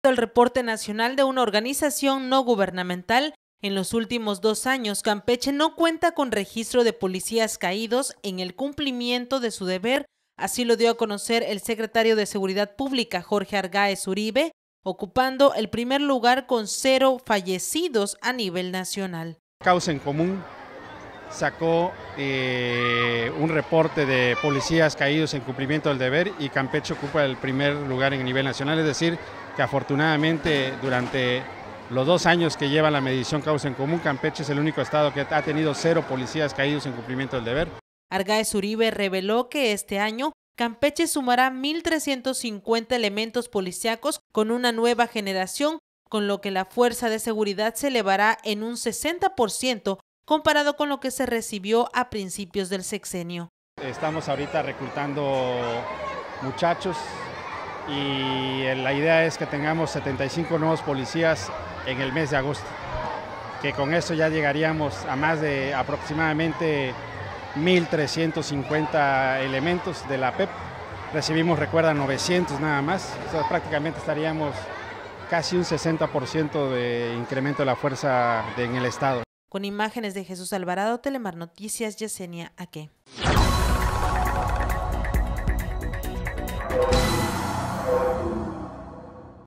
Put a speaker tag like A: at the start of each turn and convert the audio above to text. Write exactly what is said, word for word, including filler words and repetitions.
A: El reporte nacional de una organización no gubernamental, en los últimos dos años, Campeche no cuenta con registro de policías caídos en el cumplimiento de su deber. Así lo dio a conocer el secretario de Seguridad Pública, Jorge Argáez Uribe, ocupando el primer lugar con cero fallecidos a nivel nacional.
B: Causa en Común sacó eh, un reporte de policías caídos en cumplimiento del deber y Campeche ocupa el primer lugar en nivel nacional, es decir, que afortunadamente durante los dos años que lleva la medición Causa en Común, Campeche es el único estado que ha tenido cero policías caídos en cumplimiento del deber.
A: Argáez Uribe reveló que este año Campeche sumará mil trescientos cincuenta elementos policíacos con una nueva generación, con lo que la fuerza de seguridad se elevará en un sesenta por ciento comparado con lo que se recibió a principios del sexenio.
B: Estamos ahorita reclutando muchachos y la idea es que tengamos setenta y cinco nuevos policías en el mes de agosto, que con eso ya llegaríamos a más de aproximadamente mil trescientos cincuenta elementos de la P E P. Recibimos, recuerda, novecientos nada más, o sea, prácticamente estaríamos casi un sesenta por ciento de incremento de la fuerza de, en el estado.
A: Con imágenes de Jesús Alvarado, Telemar Noticias, Yesenia Aque.